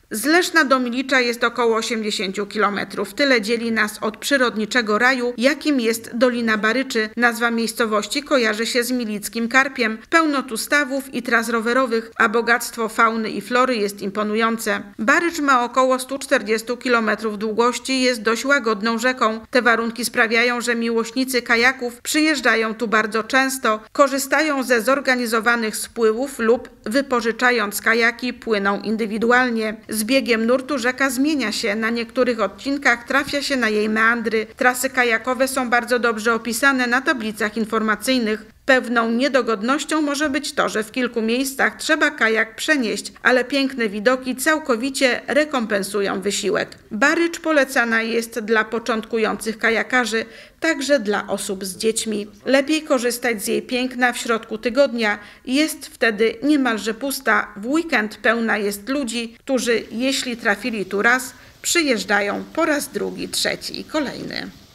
Z Leszna do Milicza jest około 80 km. Tyle dzieli nas od przyrodniczego raju, jakim jest Dolina Baryczy. Nazwa miejscowości kojarzy się z milickim karpiem. Pełno tu stawów i tras rowerowych, a bogactwo fauny i flory jest imponujące. Barycz ma około 140 km długości i jest dość łagodną rzeką. Te warunki sprawiają, że miłośnicy kajaków przyjeżdżają tu bardzo często, korzystają ze zorganizowanych spływów lub wypożyczając kajaki płyną indywidualnie. Z biegiem nurtu rzeka zmienia się. Na niektórych odcinkach trafia się na jej meandry. Trasy kajakowe są bardzo dobrze opisane na tablicach informacyjnych. Pewną niedogodnością może być to, że w kilku miejscach trzeba kajak przenieść, ale piękne widoki całkowicie rekompensują wysiłek. Barycz polecana jest dla początkujących kajakarzy, także dla osób z dziećmi. Lepiej korzystać z jej piękna w środku tygodnia. Jest wtedy niemalże pusta. W weekend pełna jest ludzi, którzy jeśli trafili tu raz, przyjeżdżają po raz drugi, trzeci i kolejny.